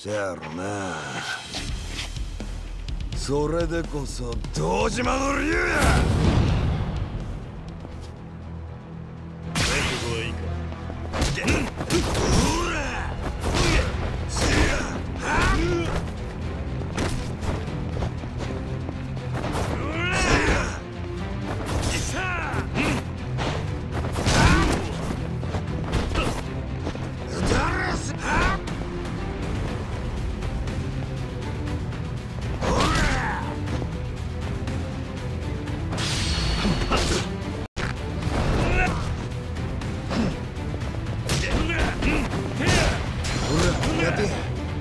せやろな。それでこそ堂島の竜や。 覚悟はいいか。 ほらせやはやって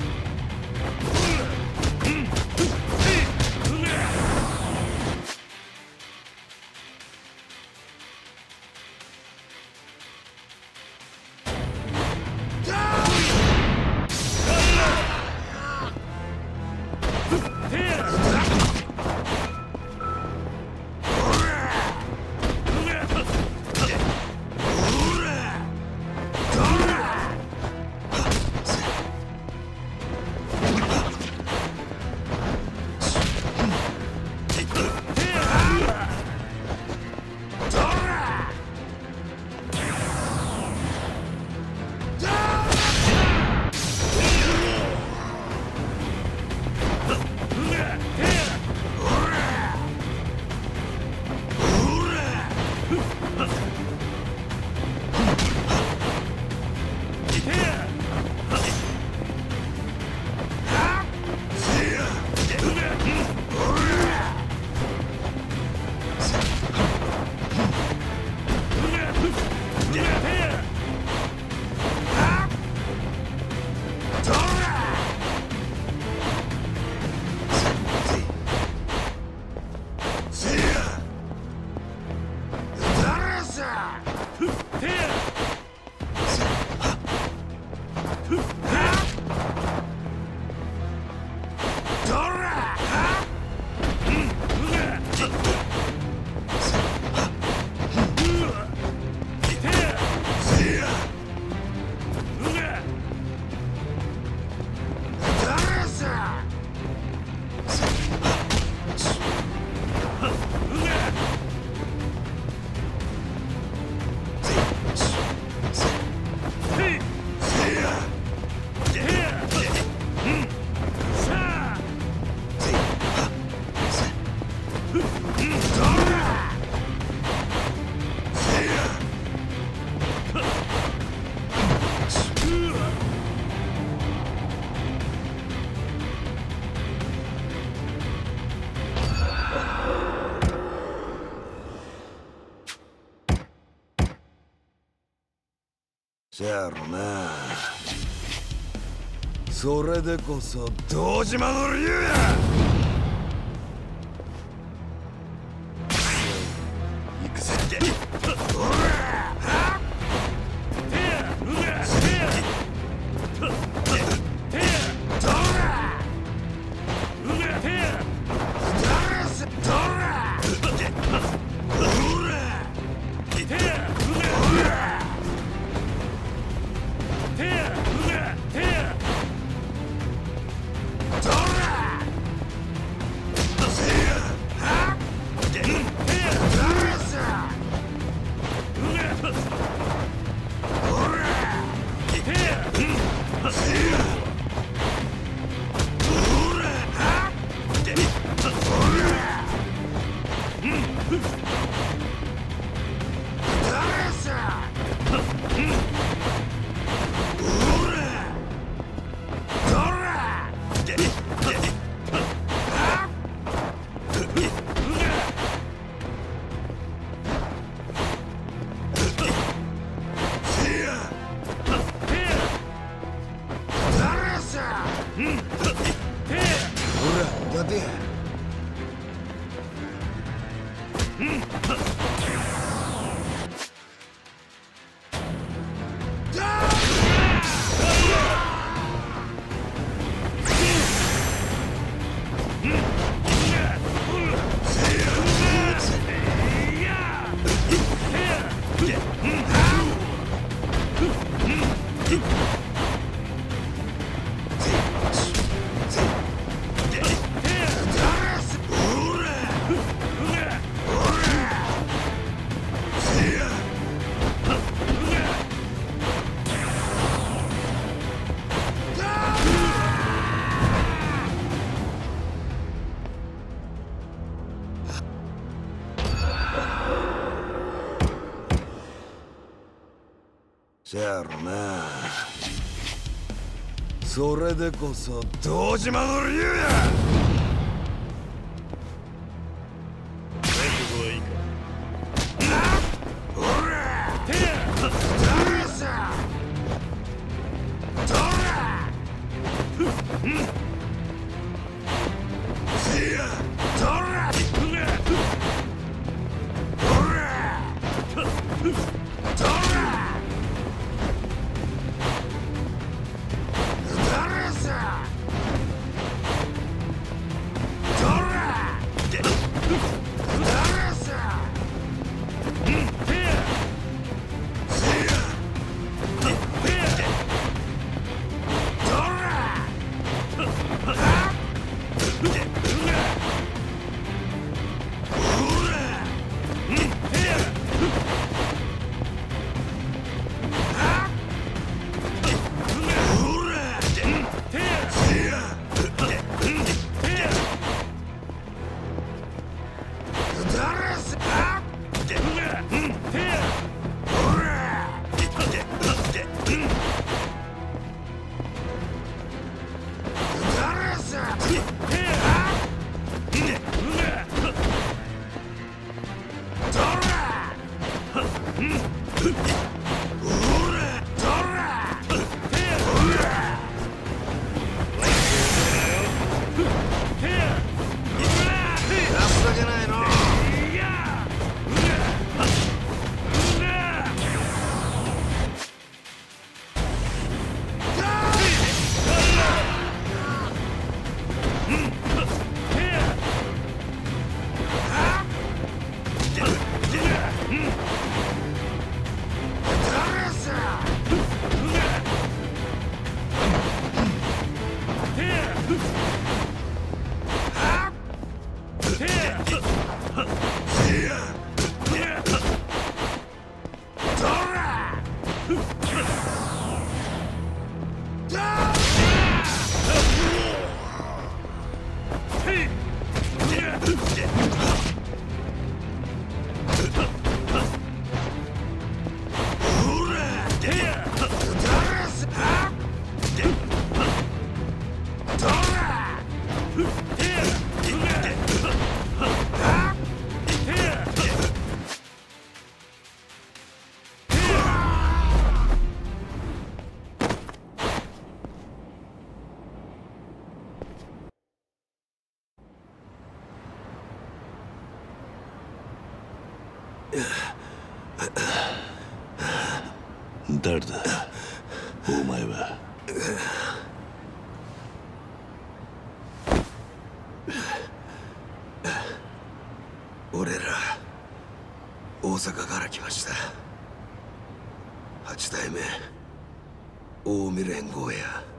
せやろな。それでこそ堂島の竜や。行くぜ。ほらやってせせやろな。それでこそ堂島の竜や。 誰だお前は。 俺ら大阪から来ました。8代目近江連合や。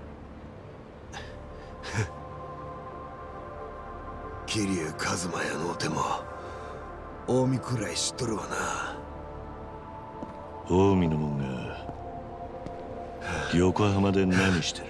桐生一馬やのうても近江くらい知っとるわな。 近江のもんが横浜で何してる？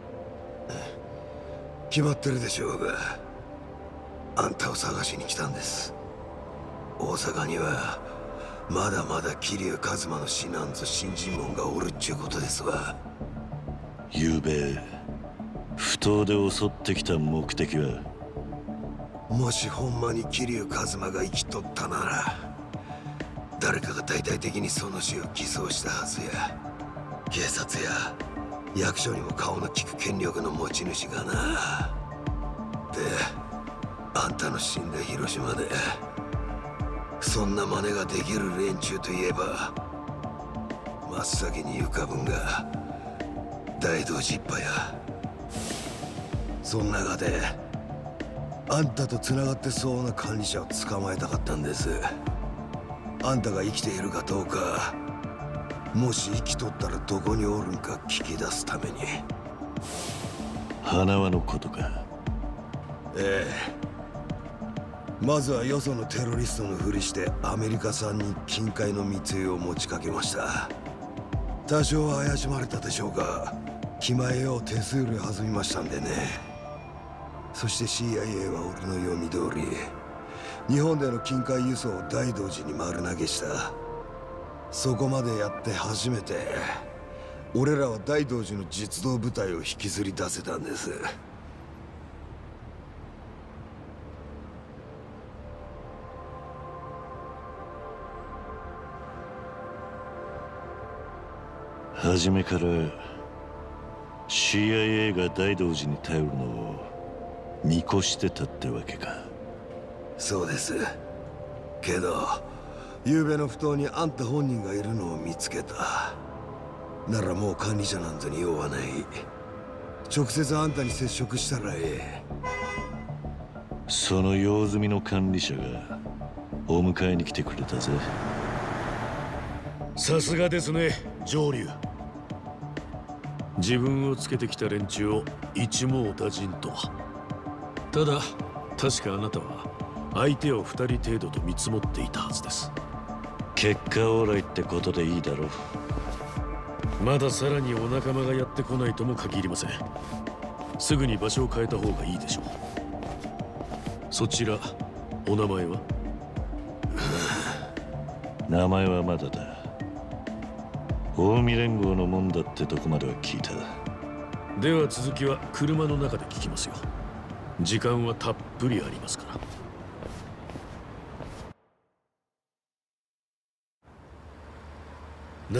決まってるでしょうが、あんたを探しに来たんです。大阪にはまだまだ桐生一馬の死なんぞ信心者がおるっちゅうことですわ。 昨べ不当で襲ってきた目的は？ もしほんまに桐生一馬が生きとったなら、誰かが大々的にその死を偽装したはずや。警察や役所にも顔の利く権力の持ち主がな。で、あんたの死んだ広島でそんな真似ができる連中といえば、真っ先に浮かぶんが大道寺一派や。そん中であんたと繋がってそうな管理者を捕まえたかったんです。あんたが生きているかどうか、もし生きとったらどこにおるんか聞き出すために。 花輪のことか？ ええ。まずはよそのテロリストのふりしてアメリカ産に金塊の密輸を持ちかけました。多少は怪しまれたでしょうが、気前よう手数料弾みましたんでね。そして CIA は俺の読み通り、日本での金塊輸送を大道寺に丸投げした。そこまでやって初めて俺らは大道寺の実動部隊を引きずり出せたんです。 初めから CIA が大道寺に頼るのを見越してたってわけか。 そうです。けど昨べの埠頭にあんた本人がいるのを見つけた。ならもう管理者なんぞに用はない。直接あんたに接触したらええ。 その用済みの管理者がお迎えに来てくれたぜ。 さすがですね、上流。自分をつけてきた連中を一網打尽とは。ただ確かあなたは相手を2人程度と見積もっていたはずです。 結果オーライってことでいいだろう。 まださらにお仲間がやってこないとも限りません。すぐに場所を変えた方がいいでしょう。そちらお名前は？ 名前はまだだ。近江連合のもんだってとこまでは聞いた。 では続きは車の中で聞きますよ。時間はたっぷりありますから。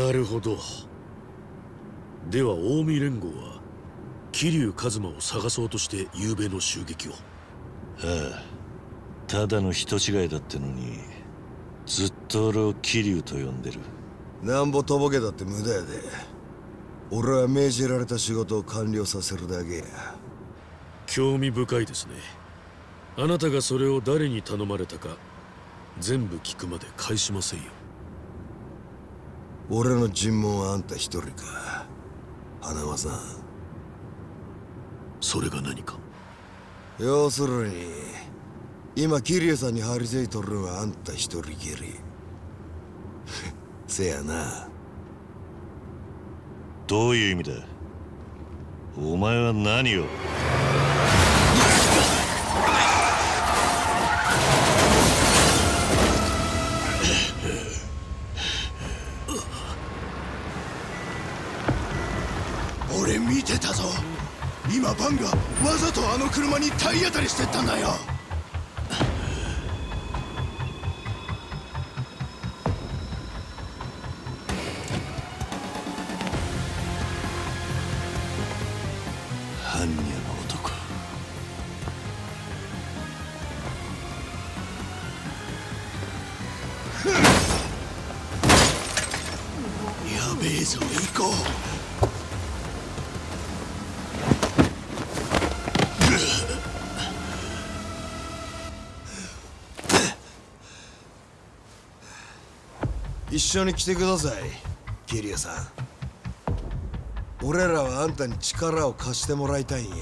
なるほど。では近江連合は桐生一馬を探そうとして昨べの襲撃を。 ああ、ただの人違いだってのにずっと俺を桐生と呼んでる。 なんぼとぼけだって無駄やで。俺は命じられた仕事を完了させるだけや。 興味深いですね。あなたがそれを誰に頼まれたか全部聞くまで返しませんよ。 俺の尋問はあんた一人か、花輪さん。 それが何か？ 要するに今桐生さんに張り付いとるのはあんた一人きり。せやな。 どういう意味だ？お前は何を？ 俺見てたぞ。今バンがわざとあの車に体当たりしてったんだよ。 般若の男。 やべえぞ、行こう。一緒に来てください、桐生さん。俺らはあんたに力を貸してもらいたいんや。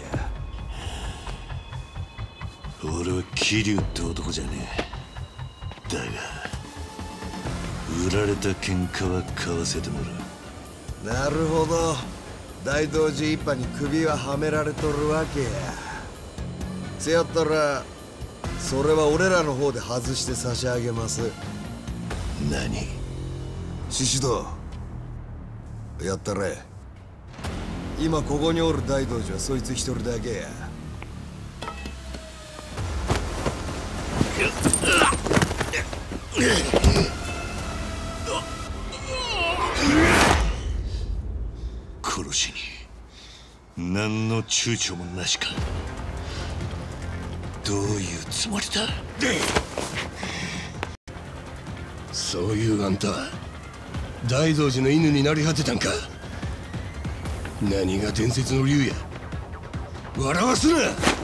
俺は桐生って男じゃねえ。だが売られた喧嘩は買わせてもらう。 なるほど。大道寺一派に首ははめられとるわけや。せやったらそれは俺らの方で外して差し上げます。 何？ 獅子堂やったれ。今ここにおる大道寺はそいつ一人だけや。 殺しに何の躊躇もなしか。どういうつもりだ？ そういうあんたは大道寺の犬になり果てたんか。何が伝説の竜や。笑わすな。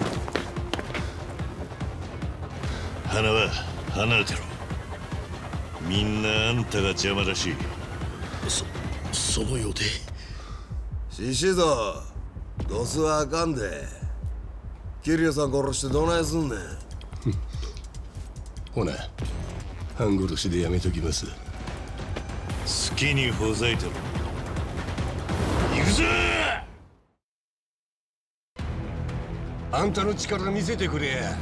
花は離れてろ。みんなあんたが邪魔だし。 そのようで。 獅子堂、ドスはあかんで。桐生さん殺してどないすんねん。 ほな半殺しでやめときます。 好きにほざいてろ。行くぞ！ あんたの力見せてくれや。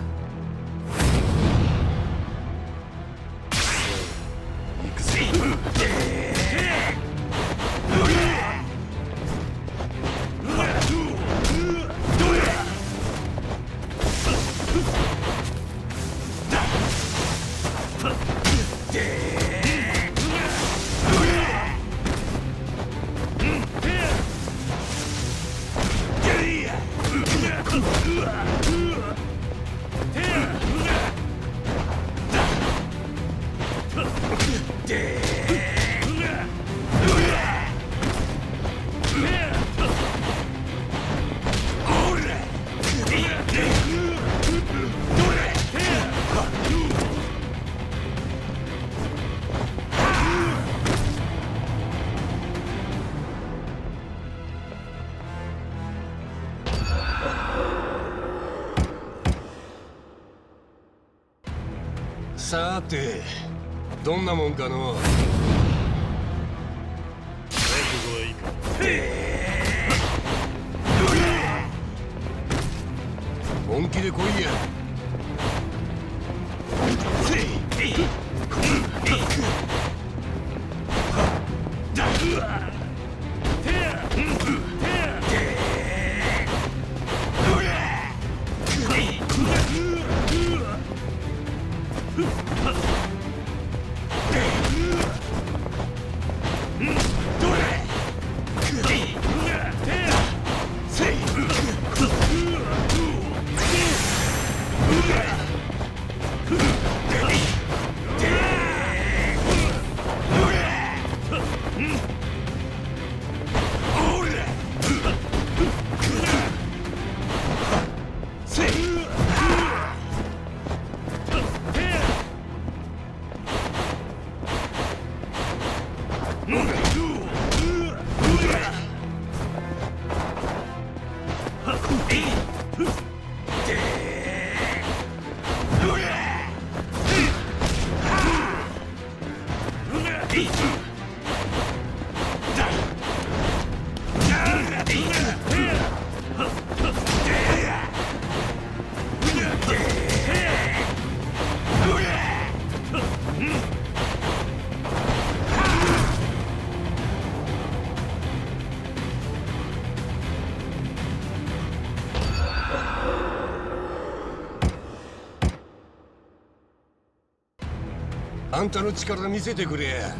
行くぜ。 さてどんなもんかの。 覚悟はいいか。 本気で来いや。あんたの力見せてくれや。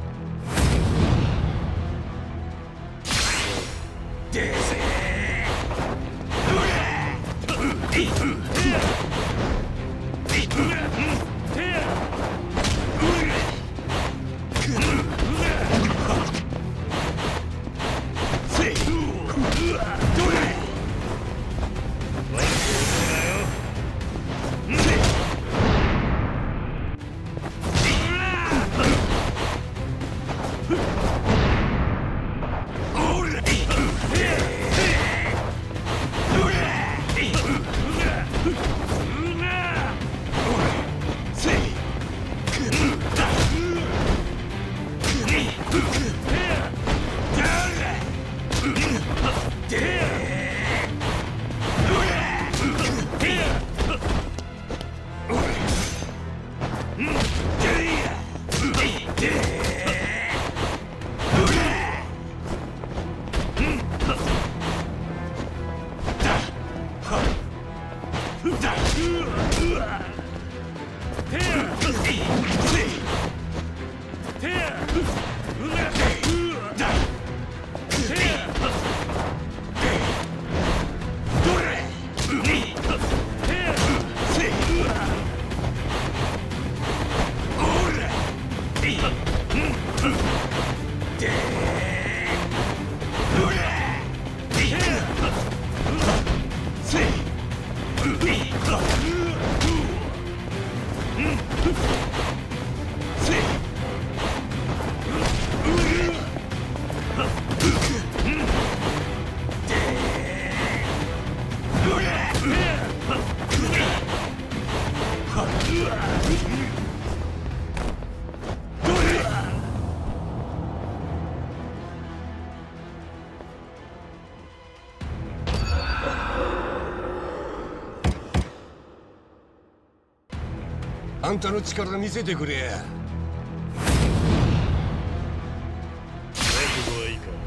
あんたの力見せてくれや。 覚悟はいいか。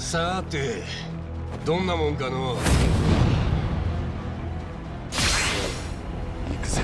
さてどんなもんかの。行くぜ。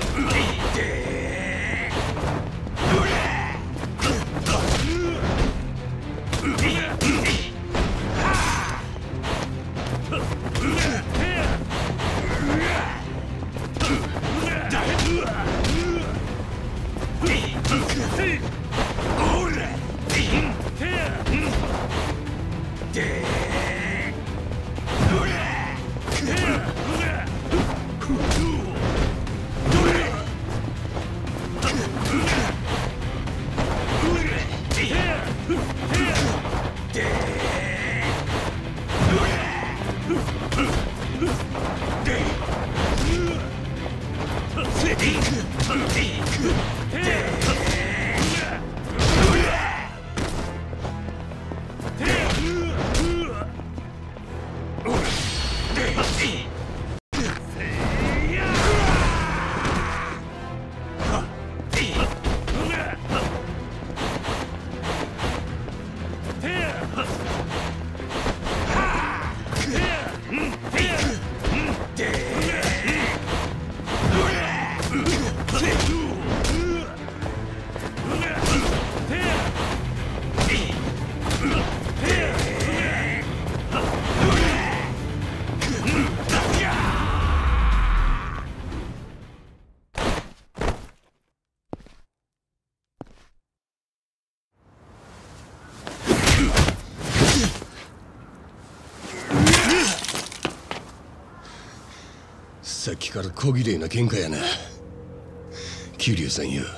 さっきから小綺麗な喧嘩やな。桐生さんよ、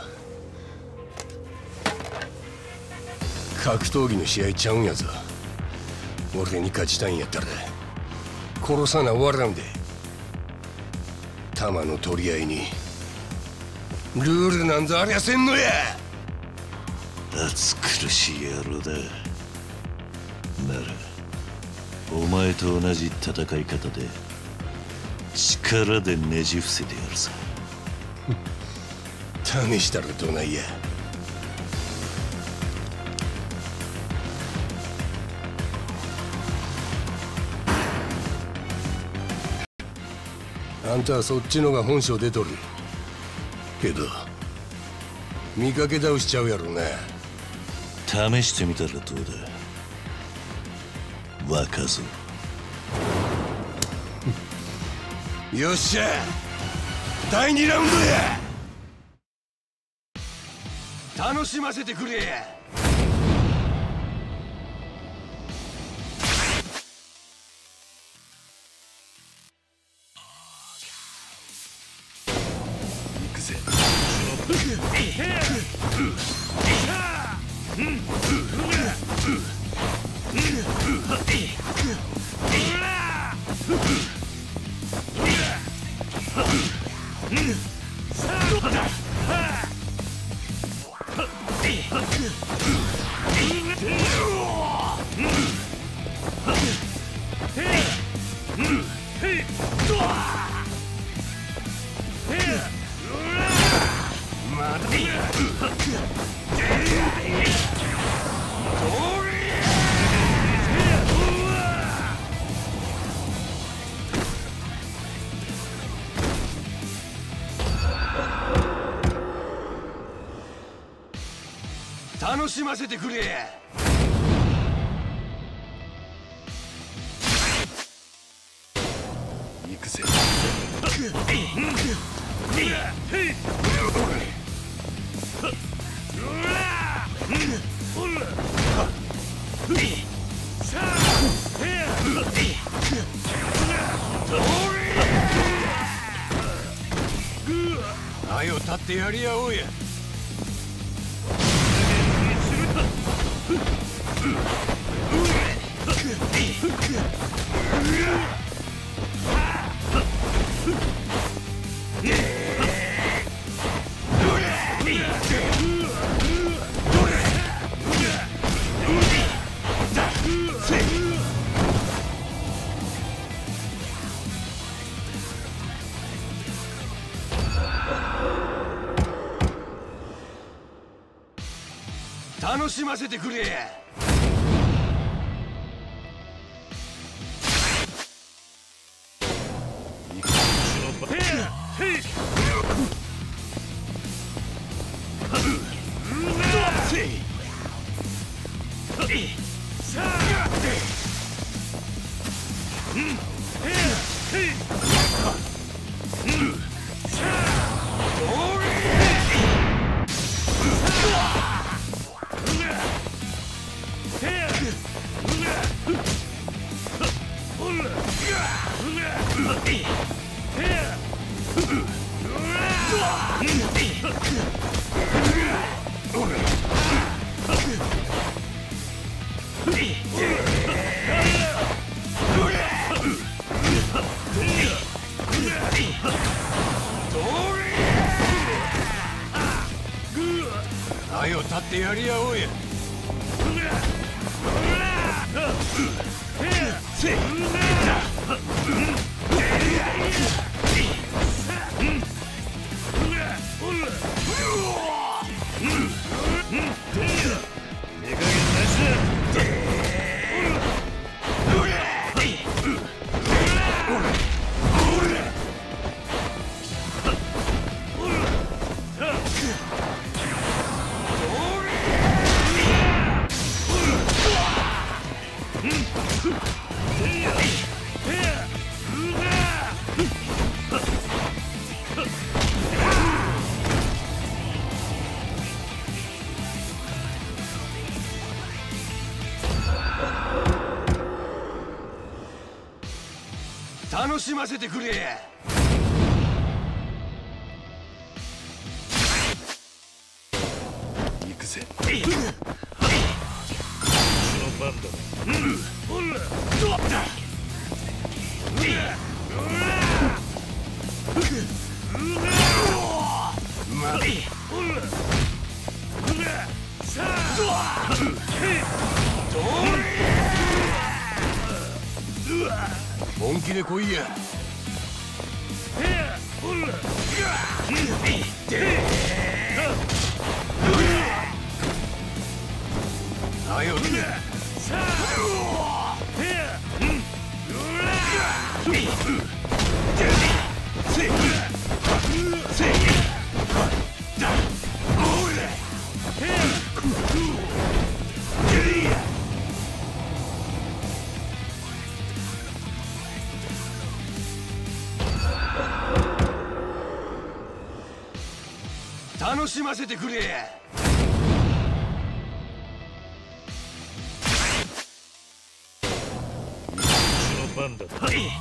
格闘技の試合ちゃうんやぞ。俺に勝ちたいんやったら殺さな終わらんで。弾の取り合いにルールなんぞありゃせんのや。 暑苦しい野郎だ。ならお前と同じ戦い方で力でねじ伏せてやるさ。 試したらどないや。あんたはそっちのが本性出とるけど見かけ倒しちゃうやろな。 試してみたらどうだ若造。 よっしゃ、第2ラウンドや。楽しませてくれや。行くぜ。楽しませてくれや。行くぜ。あよ立ってやり合おうや。楽しませてくれや。 はよ立ってやり合おうや。楽しませてくれ。 行くぜ。 その番だ。 本気で来いや。はよ楽しませてくれ。 その番だ。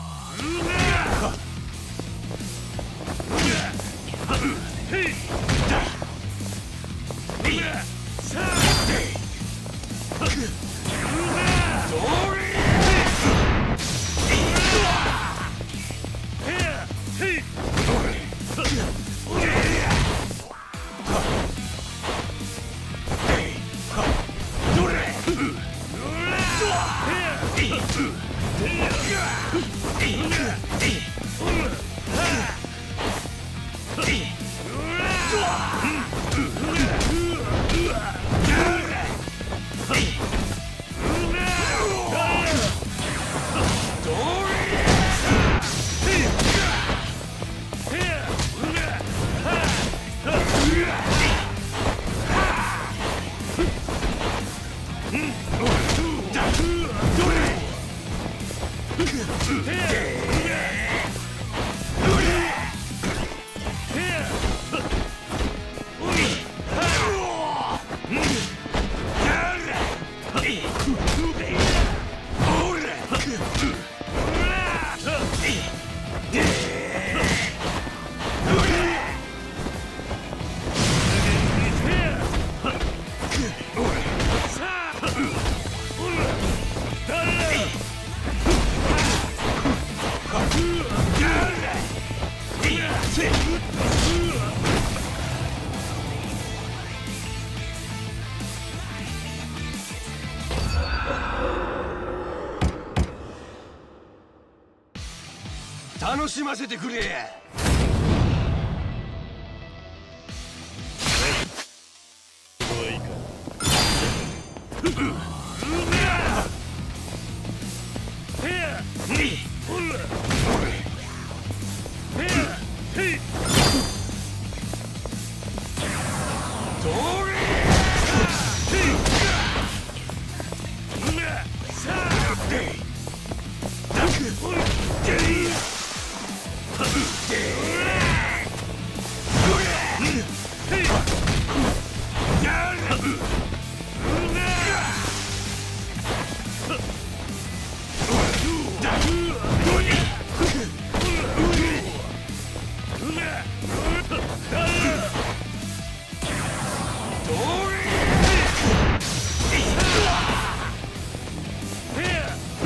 楽しませてくれ。 はいいか。 お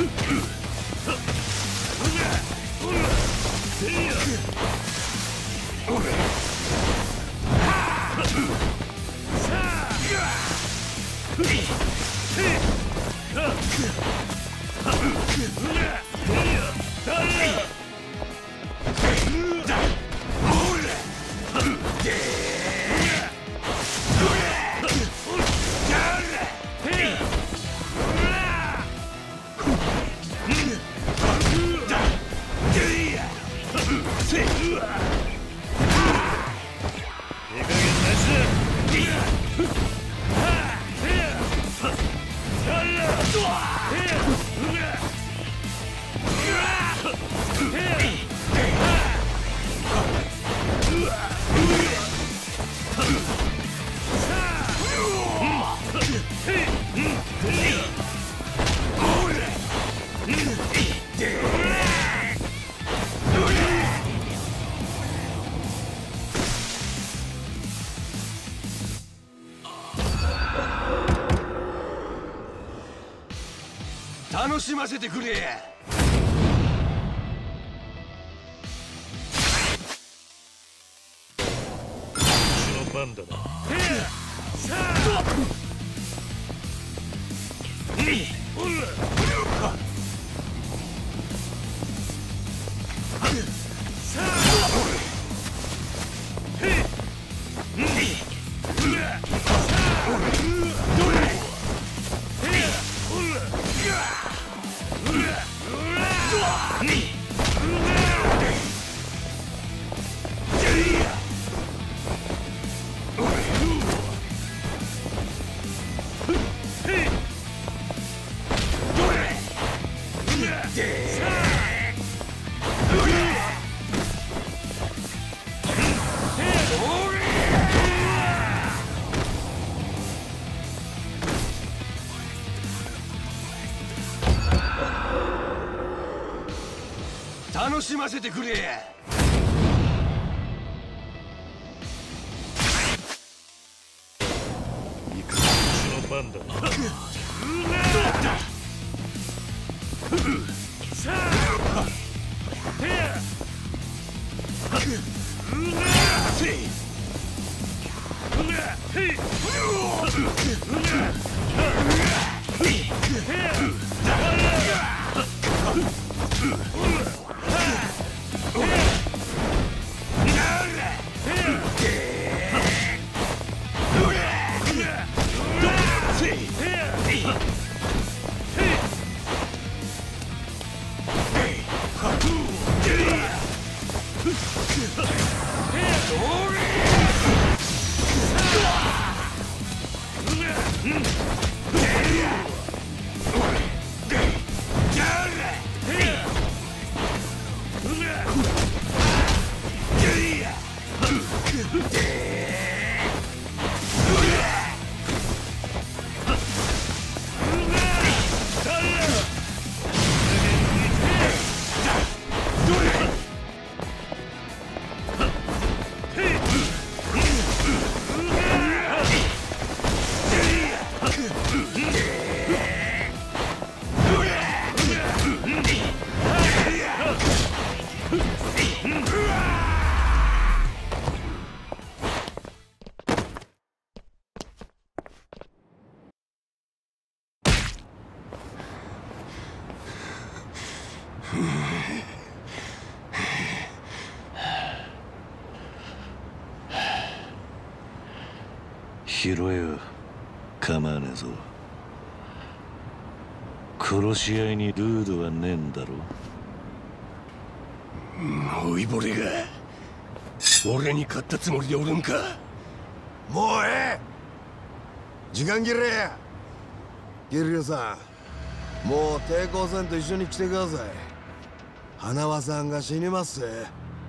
楽しませてくれや。 うちの番だな。 楽しませてくれや。 うちの番だな。 拾えよ、構わねえぞ。殺し合いにルールはねえんだろ。 老いぼれが俺に勝ったつもりでおるんか。 もうええ、時間切れや。ギリュウさん、もう抵抗戦と一緒に来てください。花輪さんが死にますぜ。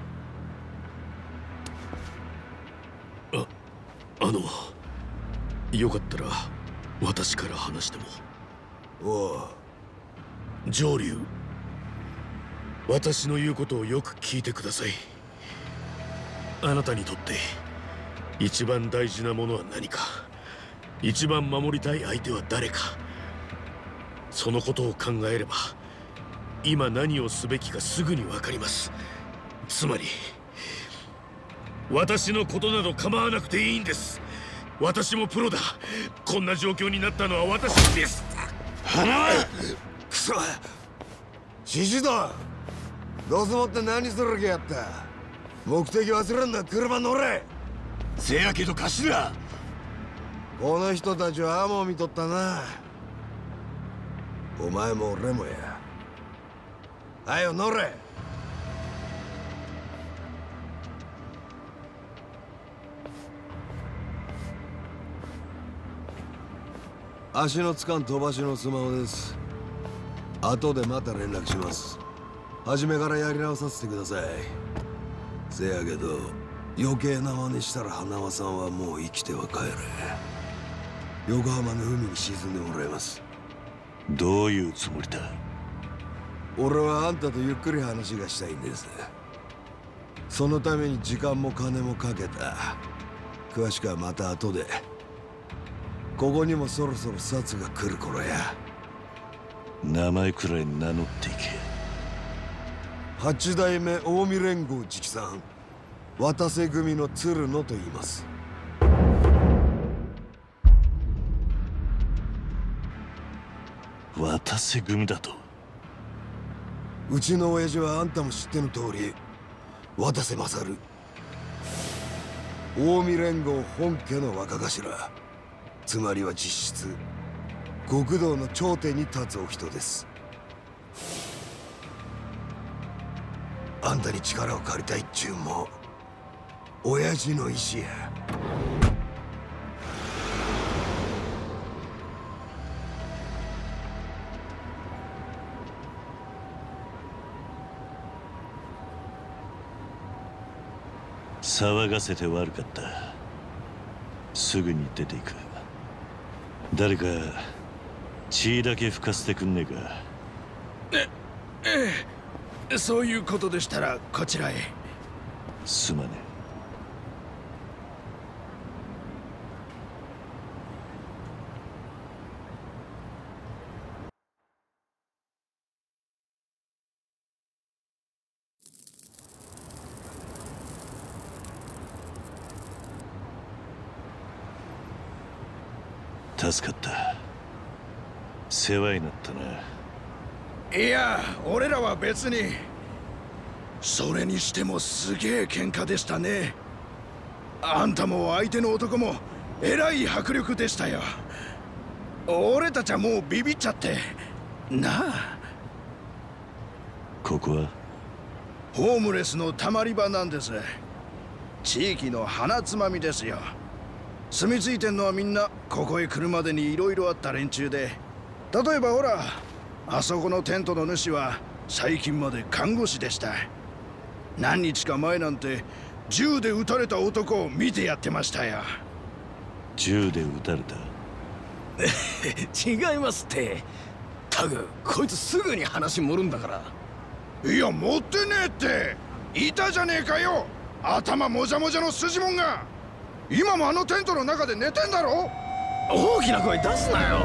よかったら私から話しても。 おう。 上流、私の言うことをよく聞いてください。あなたにとって一番大事なものは何か、一番守りたい相手は誰か、そのことを考えれば今何をすべきかすぐに分かります。つまり私のことなど構わなくていいんです。私もプロだ。こんな状況になったのは私です。 花輪クソ、シシド、どうせもって何する気やった。目的忘れんな、車乗れ。 せやけど頭、 この人たちはアモを見とったな。お前も俺もや。はよ乗れ。足のつかん飛ばしのスマホです。後でまた連絡します。初めからやり直させてください。せやけど余計な真似したら花輪さんはもう生きては帰れ。横浜の海に沈んでもらいます。 どういうつもりだ？ 俺はあんたとゆっくり話がしたいんです。そのために時間も金もかけた。詳しくはまた後で。ここにもそろそろ札が来る頃や。 名前くらい名乗っていけ。 八代目近江連合直参渡瀬組の鶴野と言います。 渡瀬組だと？ うちの親父はあんたも知っての通り渡瀬勝、近江連合本家の若頭、つまりは実質極道の頂点に立つお人です。あんたに力を借りたいっちゅうんも親父の意志や。 騒がせて悪かった。すぐに出ていく。誰か血だけ拭かせてくんねえか？ ええ、そういうことでしたらこちらへ。 すまねえ。助かった。世話になったな。 いや、俺らは別に。それにしてもすげえ喧嘩でしたね。あんたも相手の男もえらい迫力でしたよ。俺たちはもうビビっちゃってなあ。 ここはホームレスのたまり場なんです。地域の鼻つまみですよ。住み着いてんのはみんなここへ来るまでに色々あった連中で、例えばほら、あそこのテントの主は最近まで看護師でした。何日か前なんて銃で撃たれた男を見てやってましたよ。 銃で撃たれた？ 違いますって。タグ、こいつすぐに話盛るんだから。 いや、持ってねえっていたじゃねえかよ、頭もじゃもじゃの筋もんが。今もあのテントの中で寝てんだろ。 大きな声出すなよ。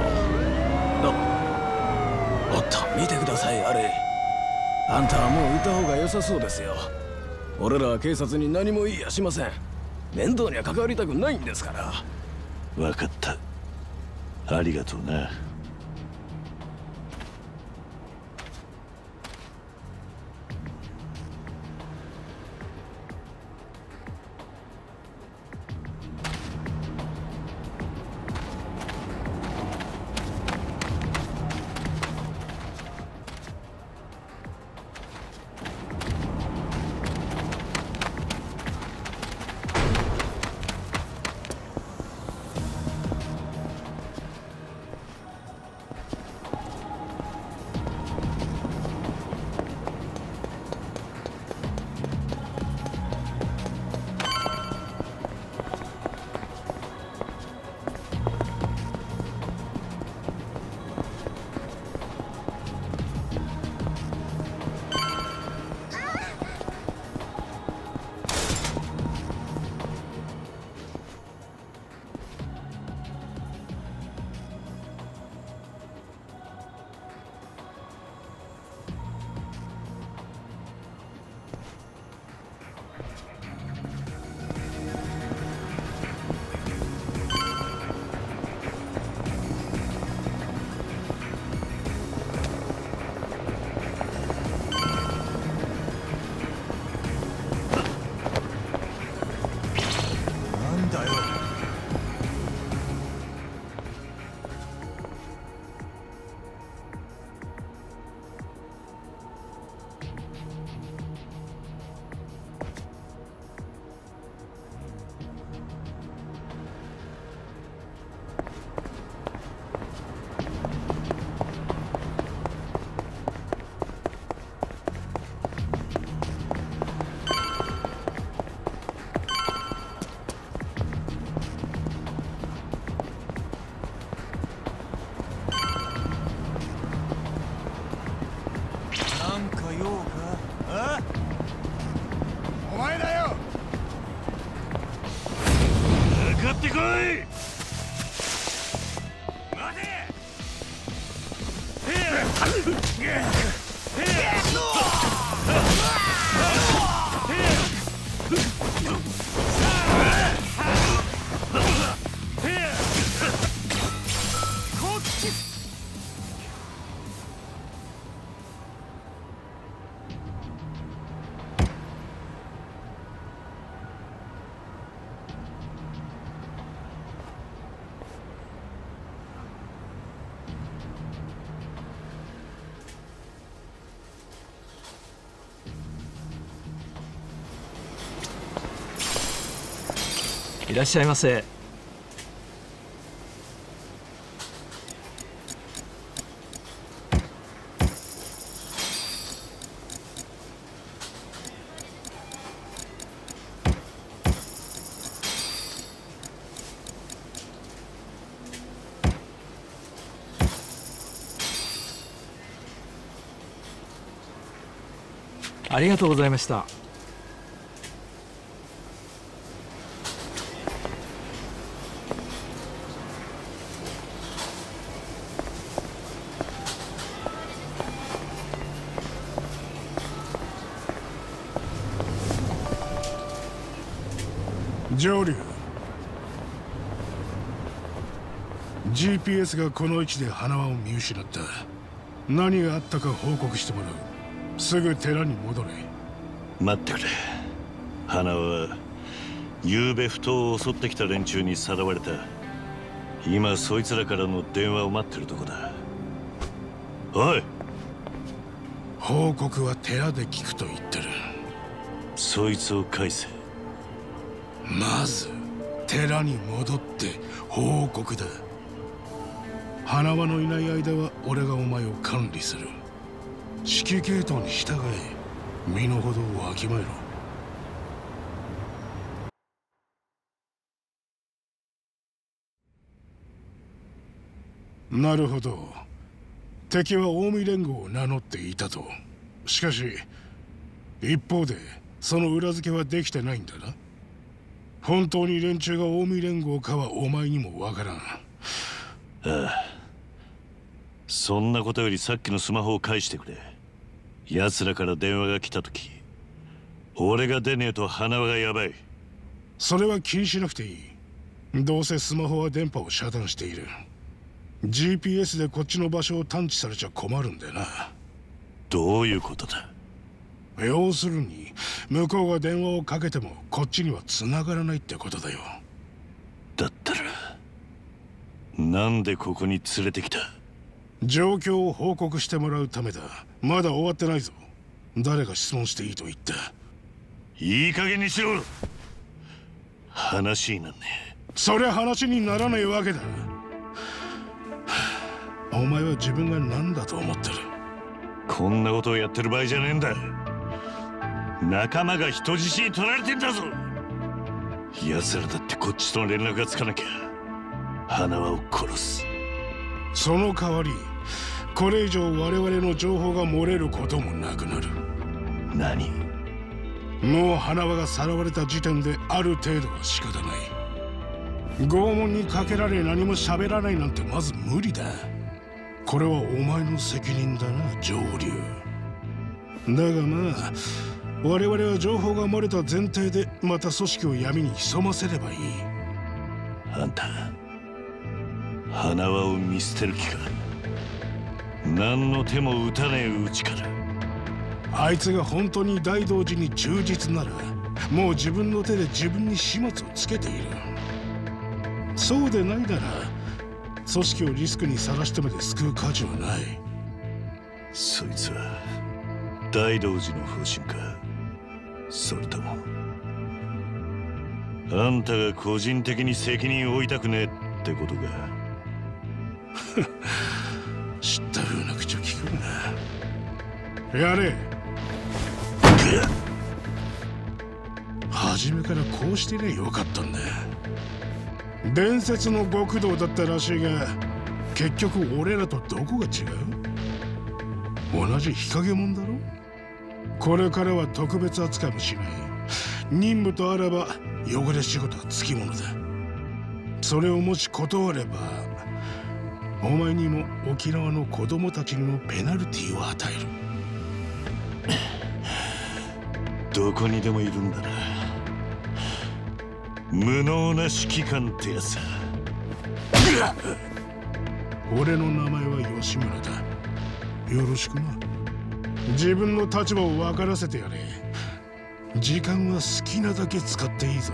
おっと、見てください、あれ。あんたはもういた方が良さそうですよ。俺らは警察に何も言いやしません。面倒には関わりたくないんですから。 分かった。ありがとうな。 いらっしゃいませ。ありがとうございました。 上流 GPS がこの位置で花輪を見失った。何があったか報告してもらう。すぐ寺に戻れ。 待ってくれ。花輪は昨べ埠頭を襲ってきた連中にさらわれた。今そいつらからの電話を待ってるとこだ。おい、 報告は寺で聞くと言ってる。 そいつを返せ。 まず寺に戻って報告だ。花輪のいない間は俺がお前を管理する。指揮系統に従え。身の程をわきまえろ。なるほど。敵は近江連合を名乗っていたと。しかし一方でその裏付けはできてないんだな。本当に連中が近江連合かはお前にもわからん。 ああ、そんなことよりさっきのスマホを返してくれ。奴らから電話が来た時、俺が出ねえと花輪がやばい。 それは気にしなくていい。どうせスマホは電波を遮断している。 GPS でこっちの場所を探知されちゃ困るんだよな。 どういうことだ。 要するに向こうが電話をかけてもこっちには繋がらないってことだよ。 だったらなんでここに連れてきた。 状況を報告してもらうためだ。まだ終わってないぞ。誰が質問していいと言った。 いい加減にしろ。話になんねえ。 そりゃ話にならないわけだ。お前は自分が何だと思ってる。 こんなことをやってる場合じゃねえんだ。仲間が人質に取られてんだぞ。奴らだってこっちとの連絡がつかなきゃ花輪を殺す。 その代わりこれ以上我々の情報が漏れることもなくなる。 何？ もう花輪がさらわれた時点である程度は仕方ない。拷問にかけられ何も喋らないなんてまず無理だ。これはお前の責任だな、上流。だがまあ我々は情報が漏れた前提でまた組織を闇に潜ませればいい。 あんた花輪を見捨てる気か。何の手も打たねえうちから。 あいつが本当に大道寺に忠実ならもう自分の手で自分に始末をつけている。そうでないなら組織をリスクにさらしてまで救う価値はない。 そいつは大道寺の方針か、それともあんたが個人的に責任を負いたくねえってことか。 知った風な口を聞くな。やれ。初めからこうしてりゃよかったんだ。伝説の極道だったらしいが結局俺らとどこが違う。同じ日陰者だろ。これからは特別扱いもしない。任務とあらば汚れ仕事はつきものだ。それをもし断ればお前にも沖縄の子供たちにもペナルティを与える。 どこにでもいるんだな、無能な指揮官ってやつ。 俺の名前は吉村だ。よろしくな。自分の立場を分からせてやれ。時間は好きなだけ使っていいぞ。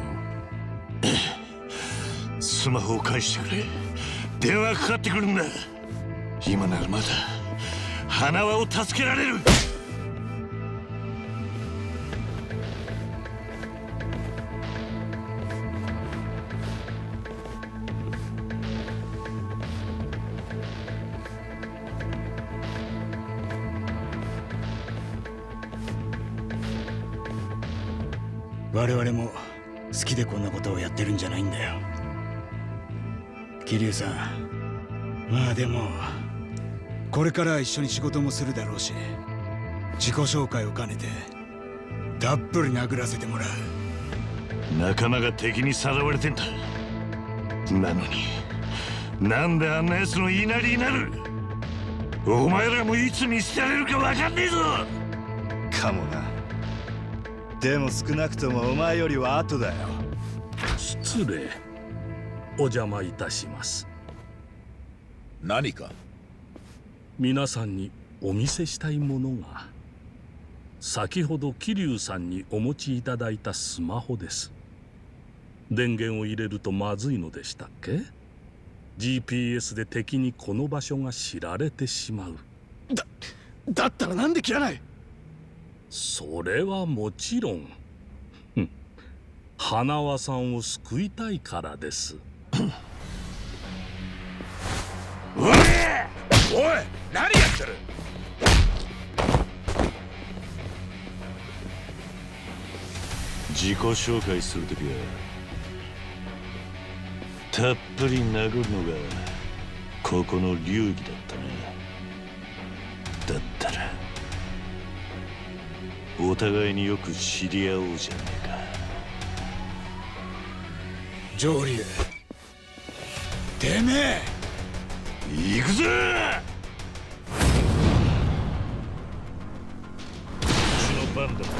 スマホを返してくれ。電話かかってくるんだ。今ならまだ花輪を助けられる。 我々も好きでこんなことをやってるんじゃないんだよ。桐生さん、まあでもこれからは一緒に仕事もするだろうし、自己紹介を兼ねてたっぷり殴らせてもらう。 仲間が敵にさらわれてんだ。なのになんであんな奴の言いなりになる。お前らもいつ見捨てられるか分かんねえぞ。 かもな。でも少なくともお前よりは後だよ。 失礼。お邪魔いたします。 何か皆さんにお見せしたいものが。先ほど桐生さんにお持ちいただいたスマホです。電源を入れるとまずいのでしたっけ？ GPS で敵にこの場所が知られてしまう。 だったらなんで切らない？ それはもちろん花輪さんを救いたいからです。 おい何やってる。 自己紹介するときはたっぷり殴るのがここの流儀だったな。だったらお互いによく知り合おうじゃねえか。 上流、てめえ行くぞ。うちの番だ。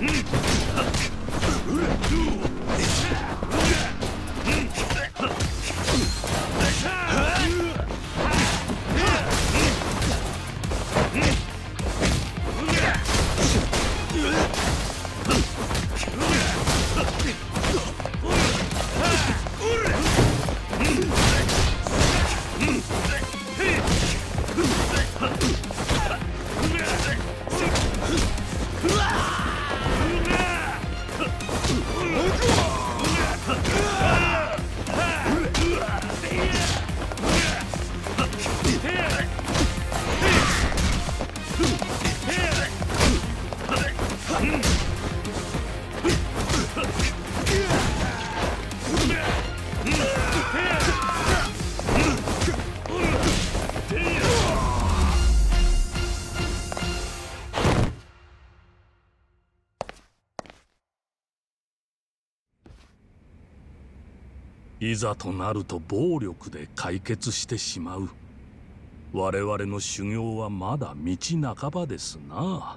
いざとなると暴力で解決してしまう。我々の修行はまだ道半ばですな。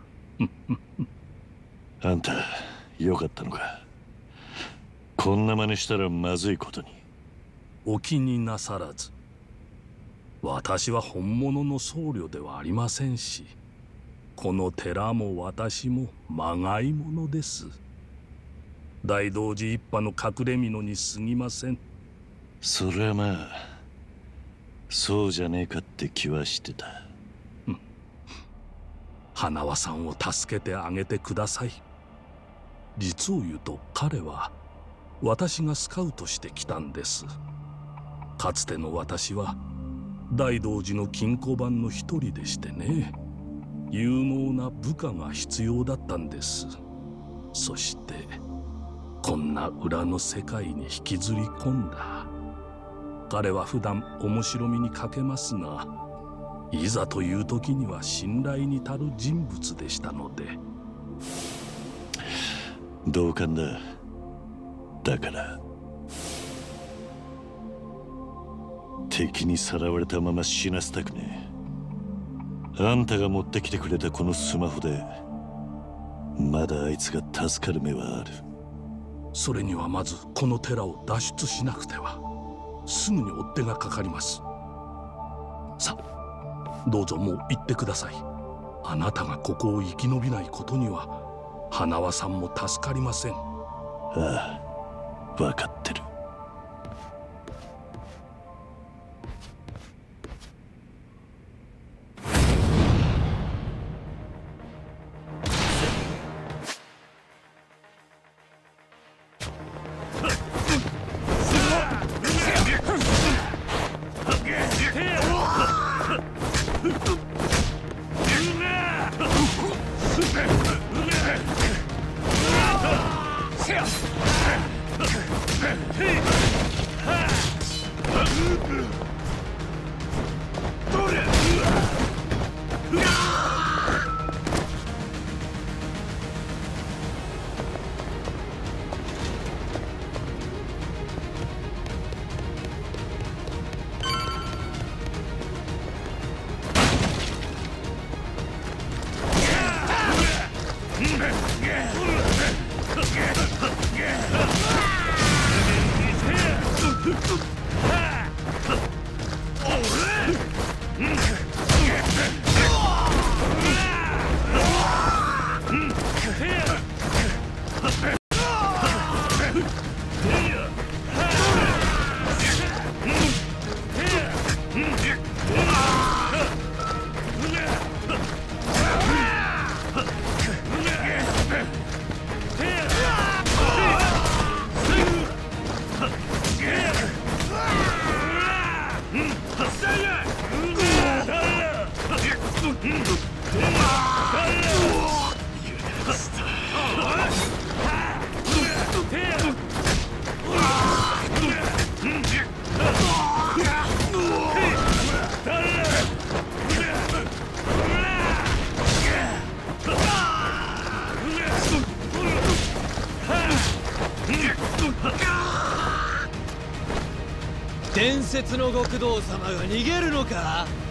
あんたよかったのか。こんな真似したらまずいことに。 お気になさらず。私は本物の僧侶ではありませんし、この寺も私もまがいものです。大道寺一派の隠れ蓑に過ぎません。 それはまあそうじゃねえかって気はしてた。 花輪さんを助けてあげてください。実を言うと彼は私がスカウトしてきたんです。かつての私は大道寺の金庫番の一人でしてね、有能な部下が必要だったんです。そしてこんな裏の世界に引きずり込んだ。彼は普段面白みに欠けますが、いざという時には信頼に足る人物でしたので。 同感だ。だから敵にさらわれたまま死なせたくねえ。あんたが持ってきてくれたこのスマホでまだあいつが助かる目はある。 それにはまずこの寺を脱出しなくては。すぐに追っ手がかかります。さあどうぞもう行ってください。あなたがここを生き延びないことには花輪さんも助かりません。 ああ、分かってる。 せや伝説の極道様が逃げるのか？